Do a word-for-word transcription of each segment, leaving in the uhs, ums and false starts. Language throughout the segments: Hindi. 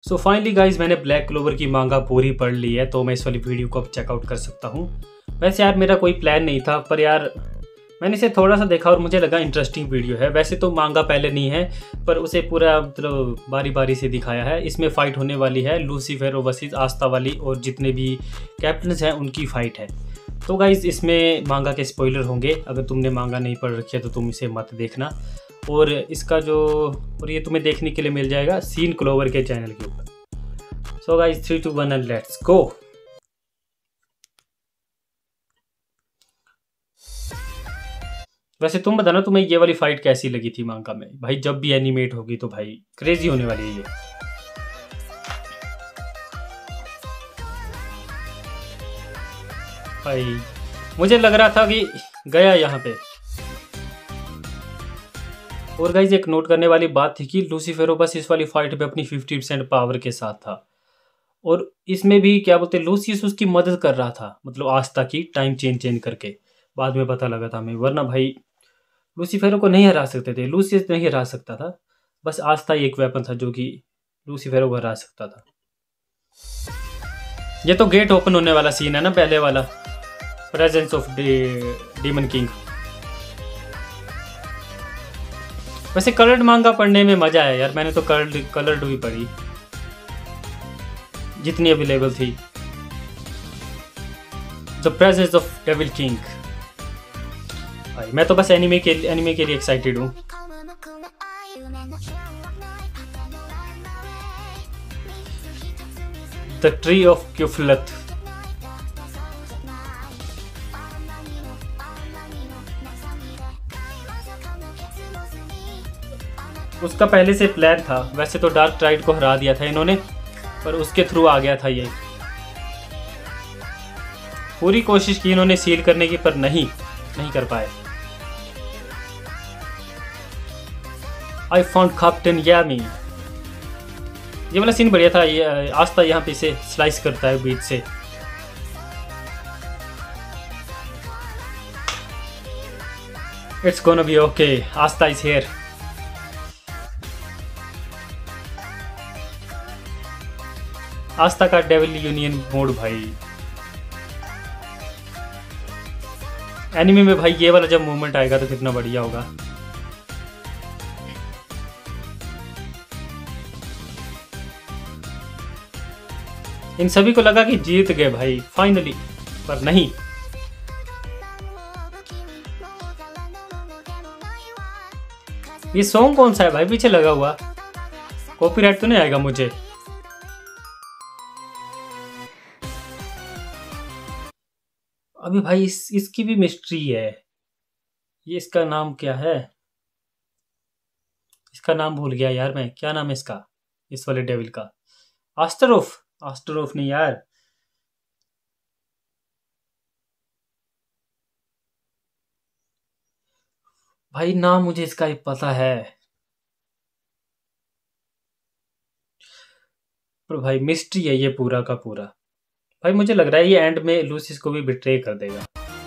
सो फाइनली गाइज मैंने ब्लैक क्लोवर की मांगा पूरी पढ़ ली है, तो मैं इस वाली वीडियो को अब चेकआउट कर सकता हूँ। वैसे यार मेरा कोई प्लान नहीं था, पर यार मैंने इसे थोड़ा सा देखा और मुझे लगा इंटरेस्टिंग वीडियो है। वैसे तो मांगा पहले नहीं है, पर उसे पूरा मतलब बारी बारी से दिखाया है। इसमें फ़ाइट होने वाली है लूसीफर वर्सेस आस्था वाली, और जितने भी कैप्टन्स हैं उनकी फ़ाइट है। तो गाइज़ इसमें मांगा के स्पॉइलर होंगे, अगर तुमने मांगा नहीं पढ़ रखी है तो तुम इसे मत देखना। और इसका जो और ये तुम्हें देखने के लिए मिल जाएगा सीन क्लोवर के चैनल के ऊपर। So guys three two one and let's go. वैसे तुम बताना तुम्हें ये वाली फाइट कैसी लगी थी मांगा में। भाई जब भी एनिमेट होगी तो भाई क्रेजी होने वाली है ये। भाई मुझे लग रहा था कि गया यहाँ पे। और गाइज एक नोट करने वाली बात थी कि लूसीफेरो बस इस वाली फाइट पे अपनी फिफ्टी परसेंट पावर के साथ था, और इसमें भी क्या बोलते लूसियस उसकी मदद कर रहा था, मतलब आस्था की टाइम चेंज चेंज करके। बाद में पता लगा था हमें, वरना भाई लूसीफेरो को नहीं हरा सकते थे, लूसियस नहीं हरा सकता था। बस आस्था ही एक वेपन था जो कि लूसीफेरो को हरा सकता था। ये तो गेट ओपन होने वाला सीन है ना, पहले वाला प्रेजेंस ऑफ डीमन किंग। वैसे कलर्ड मांगा पढ़ने में मजा आया यार, मैंने तो कलर्ड कलर्ड भी पढ़ी जितनी अवेलेबल थी। The presence of devil king. भाई मैं तो बस एनिमे के एनिमे के लिए एक्साइटेड हूँ। The tree of Qliphoth. उसका पहले से प्लान था, वैसे तो डार्क ट्राइड को हरा दिया था इन्होंने, पर उसके थ्रू आ गया था ये। पूरी कोशिश की इन्होंने सील करने की, पर नहीं नहीं कर पाए। I found captain Yami. ये वाला सीन बढ़िया था। ये आस्था यहाँ पे इसे स्लाइस करता है बीच से। It's gonna be okay, Asta is here. Asta का डेविल यूनियन मोड भाई। एनिमे में भाई ये वाला जब मूवमेंट आएगा तो कितना बढ़िया होगा। इन सभी को लगा कि जीत गए भाई फाइनली, पर नहीं। ये सॉन्ग कौन सा है भाई पीछे लगा हुआ? कॉपीराइट तो नहीं आएगा मुझे? अभी भाई इस इसकी भी मिस्ट्री है। ये इसका नाम क्या है? इसका नाम भूल गया यार मैं, क्या नाम है इसका, इस वाले डेविल का? आस्टरोफ। आस्टरोफ नहीं यार, भाई नाम मुझे इसका ही पता है, पर भाई मिस्ट्री है ये पूरा का पूरा। भाई मुझे लग रहा है ये एंड में लूसिस को भी बिट्रे कर देगा।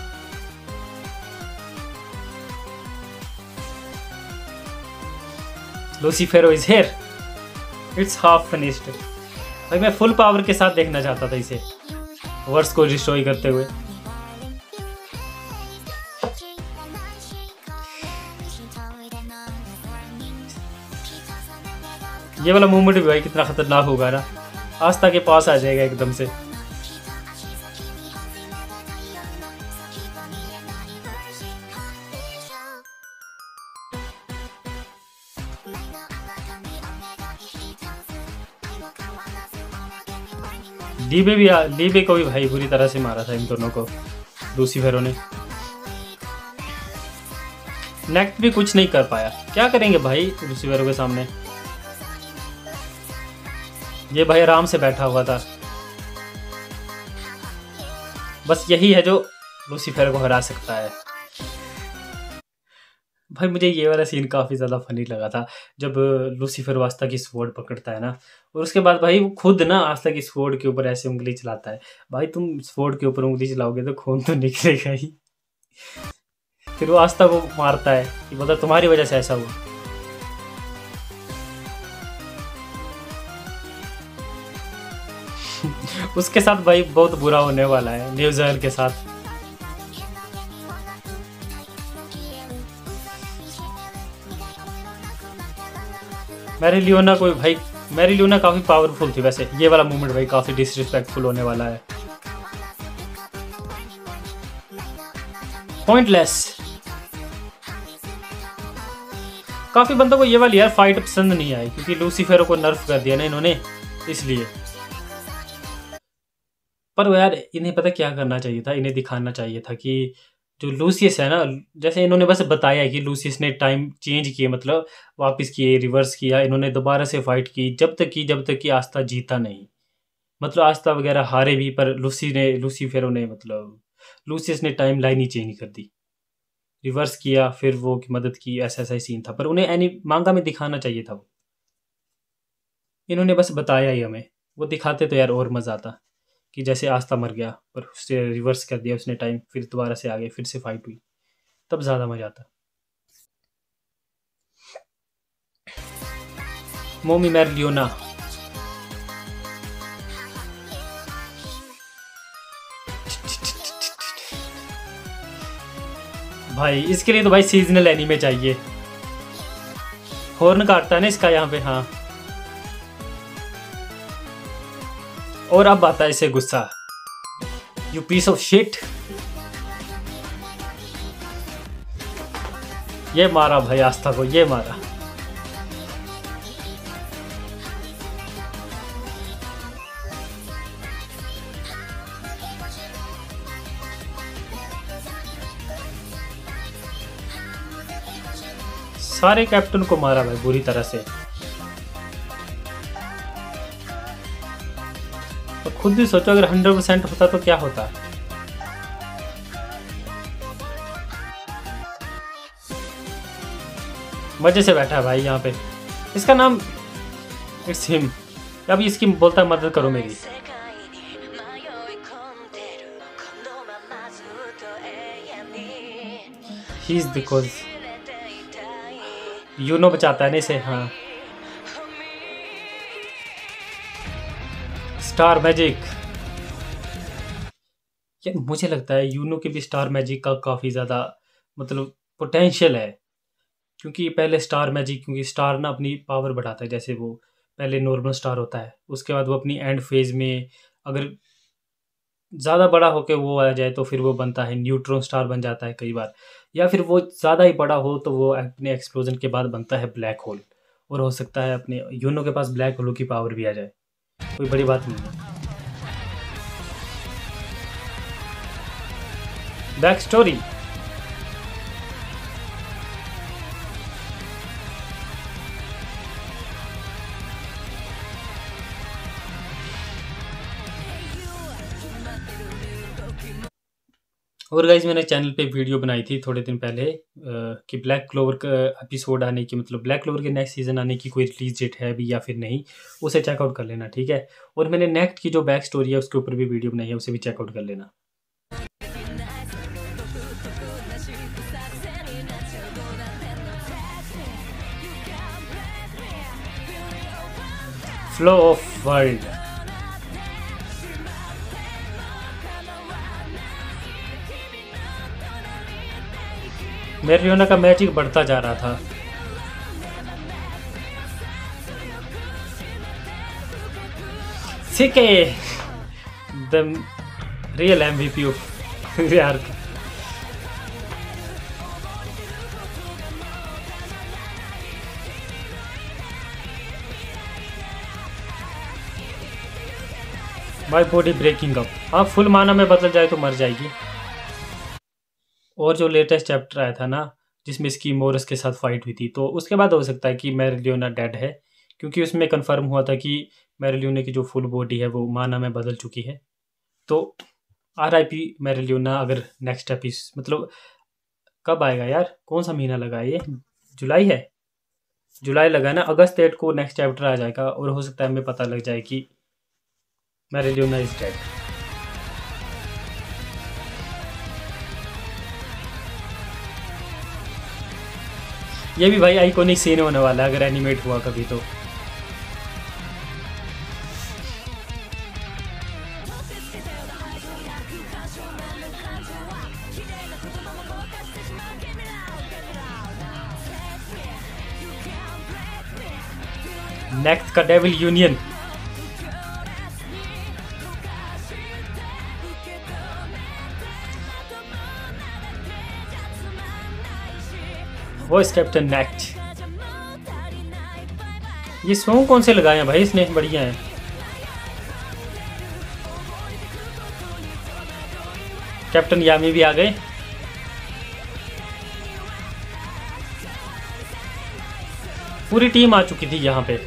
Lucifero is here, it's half finished. भाई मैं फुल पावर के साथ देखना चाहता था इसे वर्स को डिस्ट्रॉय करते हुए। ये वाला मूवमेंट भी भाई कितना खतरनाक होगा ना, आस्था के पास आ जाएगा एकदम से। लीबे भी लीबे को भी भाई बुरी तरह से मारा था इन दोनों को लूसीफेरो ने। नेक्ट भी कुछ नहीं कर पाया, क्या करेंगे भाई लूसीफेरो के सामने। ये भाई आराम से बैठा हुआ था, बस यही है जो लूसीफेरो को हरा सकता है। भाई मुझे ये वाला सीन काफ़ी ज़्यादा फनी लगा था, जब लूसीफर आस्था की स्वॉर्ड पकड़ता है ना, और उसके बाद भाई वो खुद ना आस्था की स्वॉर्ड के ऊपर ऐसे उंगली चलाता है। भाई तुम स्वॉर्ड के ऊपर उंगली चलाओगे तो खून तो निकलेगा ही। फिर वो आस्था को मारता है कि बोलता तुम्हारी वजह से ऐसा हुआ। उसके साथ भाई बहुत बुरा होने वाला है, न्यूजीलैंड के साथ। मैरी लियोना कोई भाई, मैरी लियोना काफी पावरफुल थी वैसे। ये वाला मूवमेंट भाई काफी डिसरिस्पेक्टफुल होने वाला है, पॉइंटलेस। काफी बंदों को ये वाली यार फाइट पसंद नहीं आई, क्योंकि लूसीफेरो को नर्फ कर दिया ना इन्होंने, इसलिए। पर वो यार इन्हें पता क्या करना चाहिए था, इन्हें दिखाना चाहिए था कि जो लूसियस है ना, जैसे इन्होंने बस बताया है कि लूसियस ने टाइम चेंज किए, मतलब वापस किए, रिवर्स किया, इन्होंने दोबारा से फाइट की, जब तक की जब तक कि आस्था जीता नहीं। मतलब आस्था वगैरह हारे भी, पर लूसी ने लूसीफेरो ने मतलब लूसियस ने टाइम लाइन ही चेंज कर दी, रिवर्स किया, फिर वो की मदद की। ऐसा ऐसा ही सीन था, पर उन्हें एनी मांगा में दिखाना चाहिए था वो। इन्होंने बस बताया ही हमें, वो दिखाते तो यार और मज़ा आता कि जैसे आस्था मर गया पर उससे रिवर्स कर दिया उसने टाइम, फिर दोबारा से आ गए, फिर से फाइट हुई, तब ज़्यादा मज़ा आता। मोमी मैरी लियोना भाई, इसके लिए तो भाई सीजनल एनीमे चाहिए। हॉर्न काटता है ना इसका यहाँ पे, हाँ। और अब आता है इसे गुस्सा, यू पीस ऑफ शिट। ये मारा भाई आस्था को, ये मारा। सारे कैप्टन को मारा भाई बुरी तरह से। तो खुद भी सोचो अगर हंड्रेड परसेंट होता तो क्या होता। मजे से बैठा है भाई यहाँ पे। इसका नाम इट्स हिम। अब इसकी बोलता है मदद करो मेरी। ही इज बिकॉज यूनो बचाता है ना इसे, हाँ। स्टार मैजिक, यार मुझे लगता है यूनो के भी स्टार मैजिक का काफ़ी ज़्यादा मतलब पोटेंशियल है, क्योंकि पहले स्टार मैजिक, क्योंकि स्टार ना अपनी पावर बढ़ाता है। जैसे वो पहले नॉर्मल स्टार होता है, उसके बाद वो अपनी एंड फेज में अगर ज़्यादा बड़ा होकर वो आ जाए तो फिर वो बनता है न्यूट्रॉन स्टार बन जाता है कई बार, या फिर वो ज़्यादा ही बड़ा हो तो वो अपने एक्सप्लोजन के बाद बनता है ब्लैक होल। और हो सकता है अपने यूनो के पास ब्लैक होल की पावर भी आ जाए, कोई बड़ी बात नहीं है। बैक स्टोरी, और गाइज मैंने चैनल पे वीडियो बनाई थी थोड़े दिन पहले आ, कि ब्लैक क्लोवर का एपिसोड आने की, मतलब ब्लैक क्लोवर के नेक्स्ट सीज़न आने की कोई रिलीज डेट है अभी या फिर नहीं, उसे चेकआउट कर लेना, ठीक है। और मैंने नेक्स्ट की जो बैक स्टोरी है उसके ऊपर भी वीडियो बनाई है, उसे भी चेकआउट कर लेना। फ्लो ऑफ वर्ल्ड, मेरियोना का मैजिक बढ़ता जा रहा था। Sekke the real MVP of यार। माय बॉडी ब्रेकिंग अप, हाँ फुल माना में बदल जाए तो मर जाएगी। और जो लेटेस्ट चैप्टर आया था ना जिसमें इसकी मोरस के साथ फाइट हुई थी, तो उसके बाद हो सकता है कि मैरिलियोना डेड है, क्योंकि उसमें कंफर्म हुआ था कि मैरिलियोना की जो फुल बॉडी है वो माना में बदल चुकी है। तो आर आई पी मैरिलियोना। अगर नेक्स्ट एपिस मतलब कब आएगा यार, कौन सा महीना लगा है ये, जुलाई है, जुलाई लगा ना, अगस्त एट को नेक्स्ट चैप्टर आ जाएगा और हो सकता है हमें पता लग जाए कि मैरिलियोना इज डेड। ये भी भाई आइकॉनिक सीन होने वाला है अगर एनिमेट हुआ कभी तो। नेक्स्ट का devil union. Vice captain Nacht. ये सॉन्ग कौन से लगाए हैं भाई इसने, बढ़िया है। कैप्टन यामी भी आ गए। पूरी टीम आ चुकी थी यहाँ पे।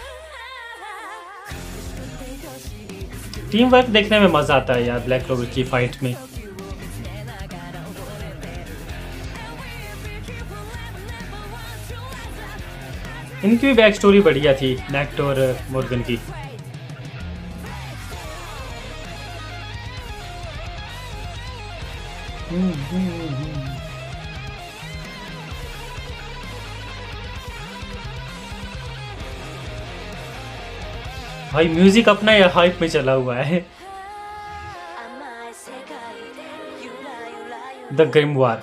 टीम वर्क देखने में मजा आता है यार ब्लैक क्लोवर की फाइट में। इनकी भी बैक स्टोरी बढ़िया थी, नेक्ट और मॉर्गन की। भाई म्यूजिक अपना या हाइप में चला हुआ है। The grimoire.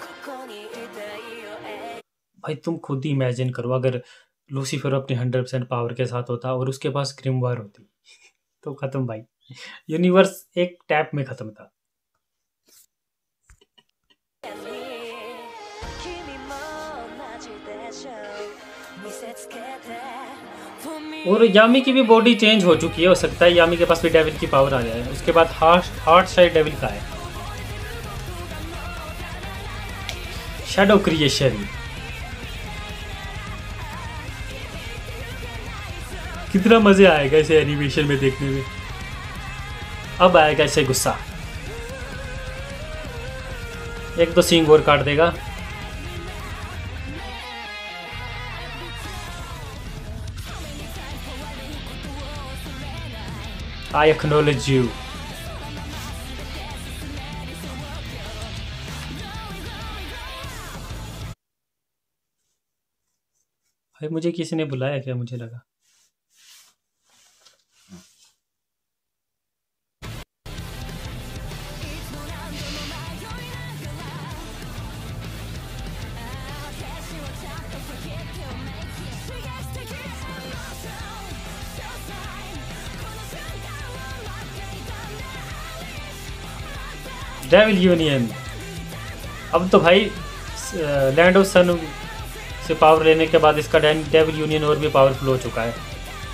भाई तुम खुद ही इमेजिन करो अगर लूसीफर अपने हंड्रेड परसेंट पावर के साथ होता और उसके पास ग्रिमवार होती तो खत्म भाई, यूनिवर्स एक टैप में खत्म था। और यामी की भी बॉडी चेंज हो चुकी है, हो सकता है यामी के पास भी डेविल की पावर आ जाए। उसके बाद हार्ट हार्ट शायद डेविल का है। Shadow creation. कितना मजे आएगा इसे एनिमेशन में देखने में। अब आएगा इसे गुस्सा, एक तो सींग और काट देगा। I acknowledge you. भाई मुझे किसी ने बुलाया क्या, मुझे लगा। Devil union. अब तो भाई लैंड ऑफ सन से पावर लेने के बाद इसका डेविल यूनियन और भी पावरफुल हो चुका है।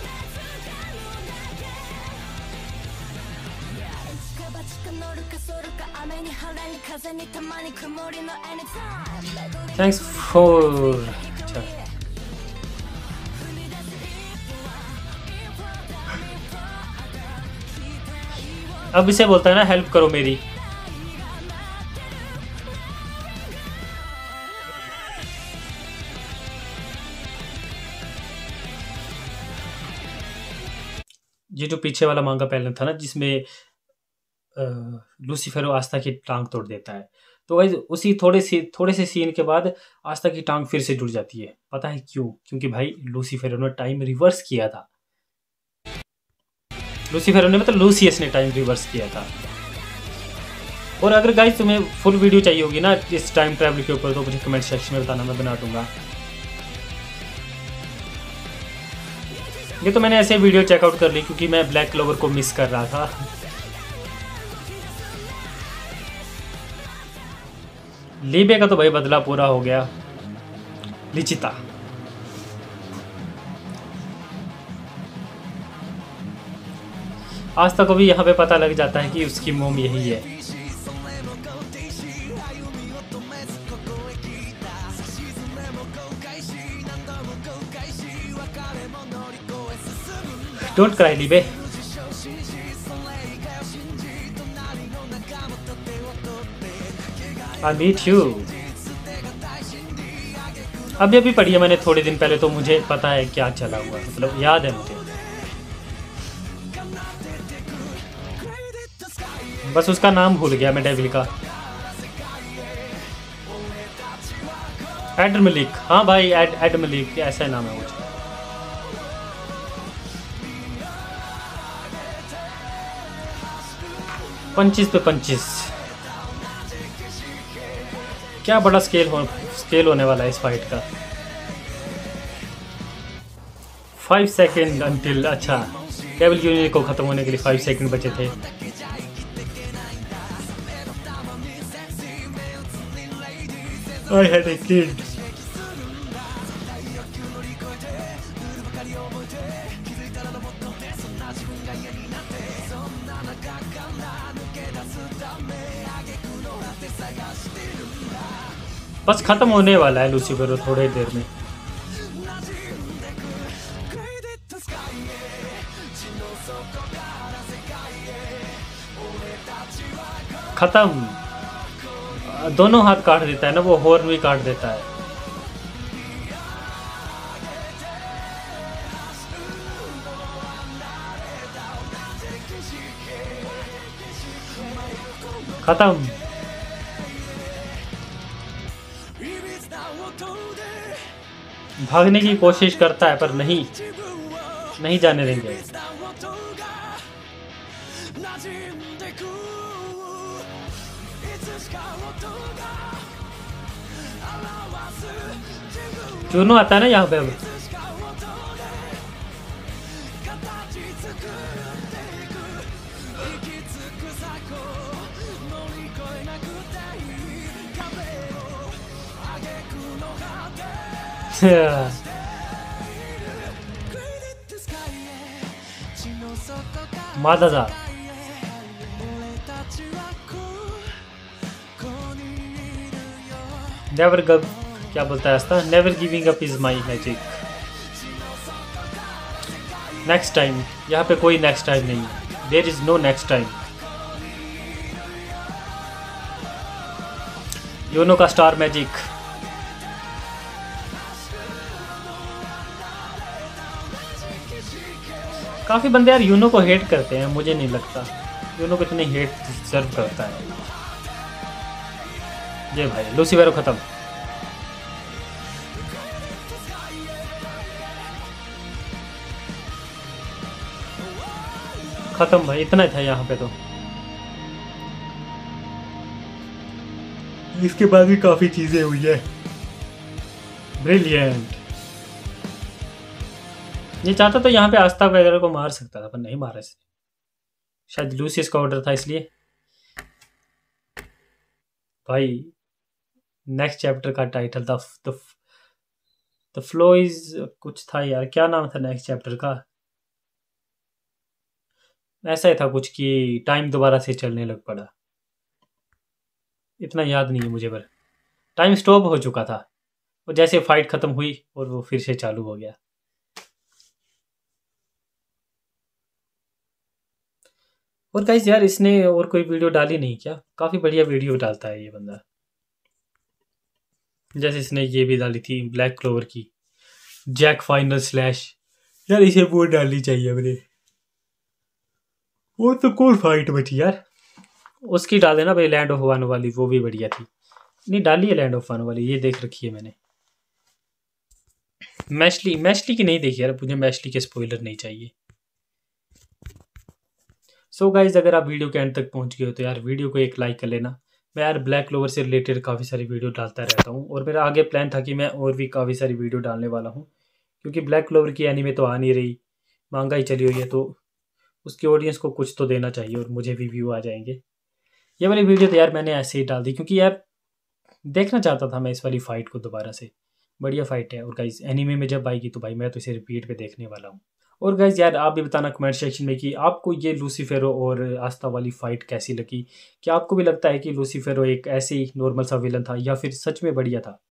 Thanks for. अच्छा अब इसे बोलता है ना हेल्प करो मेरी। ये जो पीछे वाला मांगा पहले था ना जिसमें लूसीफर आस्था की टांग तोड़ देता है, तो वही उसी थोड़े से थोड़े से सीन के बाद आस्था की टांग फिर से जुड़ जाती है। पता है क्यों? क्योंकि भाई लूसीफर ने टाइम रिवर्स किया था। लूसीफर ने मतलब लूसियस ने टाइम रिवर्स किया था। और अगर गाइस तुम्हें फुल वीडियो चाहिए होगी ना इस टाइम ट्रैवल के ऊपर तो मुझे कमेंट सेक्शन में बताना, मैं बना दूंगा। ये तो मैंने ऐसे वीडियो चेकआउट कर ली क्योंकि मैं ब्लैक क्लोवर को मिस कर रहा था। लीबे का तो भाई बदला पूरा हो गया। लिचिता आस्था को भी यहाँ पे पता लग जाता है कि उसकी मोम यही है। Don't cry Liebe. I meet you. अभी अभी पढ़ी है मैंने थोड़े दिन पहले, तो मुझे पता है क्या चला हुआ, मतलब याद है मुझे। बस उसका नाम भूल गया मैं डेविल का। Adrammelech. हाँ भाई एड एड मलिक ऐसा नाम है मुझे। पंचिस पे पंचिस। क्या बड़ा स्केल हो स्केल होने वाला है इस फाइट का। फाइव सेकेंड अंटिल, अच्छा डेविल जूनियर को ख़त्म होने के लिए फाइव सेकेंड बचे थे। I had a kid. बस खत्म होने वाला है लूसीफर थोड़ी देर में। खत्म, दोनों हाथ काट देता है ना वो, हॉर्न भी काट देता है। खत्म। भागने की कोशिश करता है पर नहीं नहीं जाने देंगे। जुनो आता है ना यहाँ पे अब। मादादा नेवर गब क्या बोलता है ऐसा, never giving up is my magic. Next time, यहाँ पे कोई नेक्स्ट टाइम नहीं है, there is no next time. Yuno का स्टार मैजिक। काफी बंदे यार यूनो को हेट करते हैं, मुझे नहीं लगता यूनो को इतनी हेट डिजर्व करता है। ये भाई लूसीफेरो खत्म। खत्म भाई, इतना ही था यहाँ पे तो। इसके बाद भी काफी चीजें हुई है। ब्रिलियंट। ये चाहता तो यहाँ पे आस्था वगैरह को मार सकता था पर नहीं मारा इसने, शायद लूसियस का ऑर्डर था इसलिए। भाई नेक्स्ट चैप्टर का टाइटल था द द फ्लो इज कुछ था यार, क्या नाम था नेक्स्ट चैप्टर का, ऐसा ही था कुछ कि टाइम दोबारा से चलने लग पड़ा। इतना याद नहीं है मुझे पर टाइम स्टॉप हो चुका था और जैसे फाइट खत्म हुई और वो फिर से चालू हो गया। और गाइस यार इसने और कोई वीडियो डाली नहीं क्या, काफ़ी बढ़िया वीडियो डालता है ये बंदा। जैसे इसने ये भी डाली थी ब्लैक क्लोवर की जैक फाइनल स्लैश, यार इसे वो डालनी चाहिए अपने। वो तो कौन फाइट बची यार, उसकी डाल देना भाई, लैंड ऑफ वन वाली, वो भी बढ़िया थी। नहीं डाली है लैंड ऑफ वन वाली, ये देख रखी है मैंने। मैशली मैशली की नहीं देखी यार, मुझे मैशली के स्पॉइलर नहीं चाहिए। सो so गाइज अगर आप वीडियो के एंड तक पहुंच गए हो तो यार वीडियो को एक लाइक कर लेना। मैं यार ब्लैक क्लोवर से रिलेटेड काफ़ी सारी वीडियो डालता रहता हूं और मेरा आगे प्लान था कि मैं और भी काफ़ी सारी वीडियो डालने वाला हूं, क्योंकि ब्लैक क्लोवर की एनीमे तो आ नहीं रही, महंगाई चली हुई है, तो उसकी ऑडियंस को कुछ तो देना चाहिए और मुझे भी व्यू आ जाएंगे। ये वाली वीडियो तो यार मैंने ऐसे ही डाल दी क्योंकि यार देखना चाहता था मैं इस वाली फ़ाइट को दोबारा से, बढ़िया फ़ाइट है। और गाइज एनीमे में जब आएगी तो भाई मैं तो इसे रिपीट पे देखने वाला हूँ। और गाइज यार आप भी बताना कमेंट सेक्शन में कि आपको ये लूसीफेरो और आस्था वाली फ़ाइट कैसी लगी। क्या आपको भी लगता है कि लूसीफेरो एक ऐसे ही नॉर्मल सा विलन था या फिर सच में बढ़िया था।